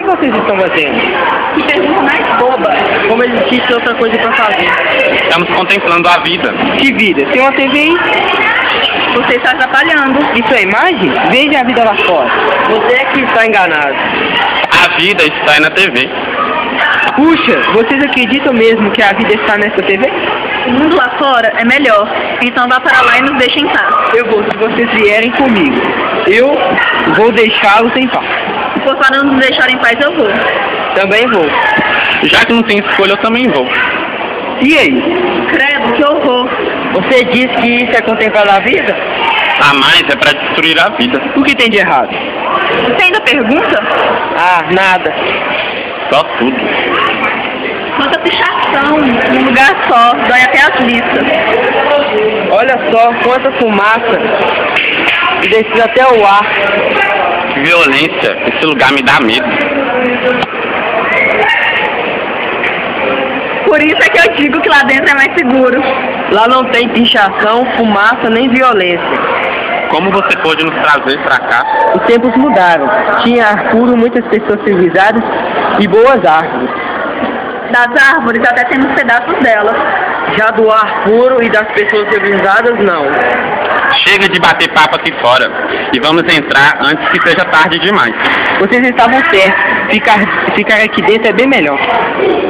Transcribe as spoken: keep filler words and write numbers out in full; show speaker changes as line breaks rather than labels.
vocês estão fazendo?
Que pergunta mais boba.
Como existisse outra coisa para fazer.
Estamos contemplando a vida.
Que vida? Tem uma T V aí?
Você está atrapalhando.
Isso é imagem? Veja a vida lá fora. Você é que está enganado.
A vida está na T V.
Puxa, vocês acreditam mesmo que a vida está nessa T V?
O mundo lá fora é melhor. Então vá para lá e nos deixe em paz.
Eu vou, se vocês vierem comigo. Eu vou deixá-los em paz.
Se for para nos deixar em paz, eu vou.
Também vou.
Já que não tem escolha, eu também vou.
E aí?
Credo, que horror.
Você diz que isso é contemplar a vida?
A mais é para destruir a vida.
O que tem de errado?
Você ainda pergunta?
Ah, nada.
Só tudo.
Quanta pichação num lugar só, dói até as listas.
Olha só quanta fumaça. E desce até o ar.
Que violência. Esse lugar me dá medo.
Por isso é que eu digo que lá dentro é mais seguro.
Lá não tem pichação, fumaça nem violência.
Como você pôde nos trazer para cá?
Os tempos mudaram. Tinha ar puro, muitas pessoas civilizadas e boas árvores.
Das árvores até temos pedaços delas.
Já do ar puro e das pessoas civilizadas, não.
Chega de bater papo aqui fora e vamos entrar antes que seja tarde demais.
Vocês estavam certos. Ficar, ficar aqui dentro é bem melhor.